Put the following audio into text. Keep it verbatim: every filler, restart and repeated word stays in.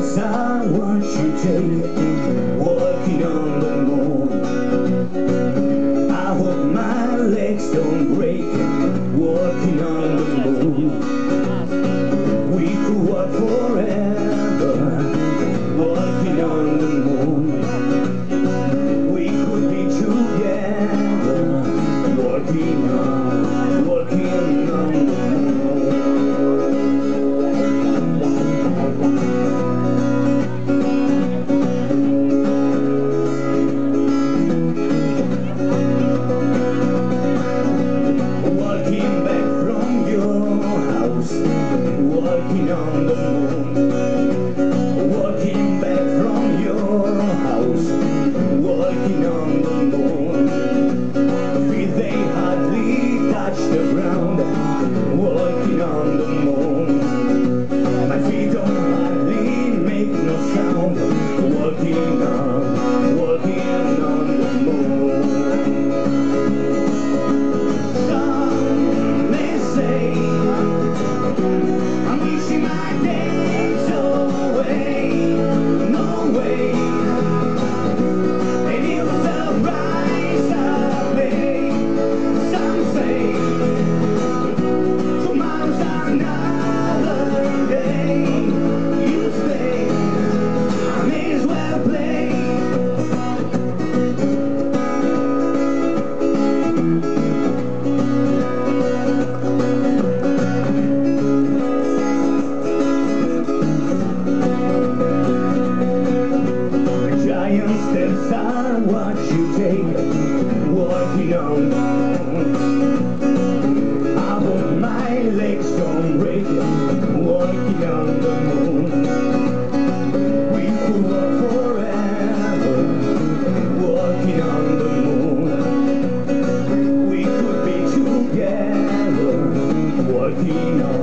steps I watch you take, walking on the moon. I hope my legs don't break, walking on the moon. We could walk forever, walking on the moon. We could be together, walking on, walking on the walking on the moon, walking back from your house, walking on the moon. Feet they hardly touch the ground, walking on the moon. My feet don't hardly make no sound, walking on, walking on the moon. Some may say I'm wishing my days away, no way. And it was a price I paid. Some say tomorrow's another day. You stay, I may as well play. Steps I watch you take, walking on the moon. I hope my legs don't break, walking on the moon. We could walk forever, walking on the moon. We could be together, walking on